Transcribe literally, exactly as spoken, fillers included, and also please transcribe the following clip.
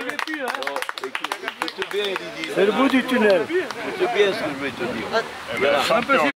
C'est le bout du tunnel. Écoute bien ce que je vais te dire. Voilà.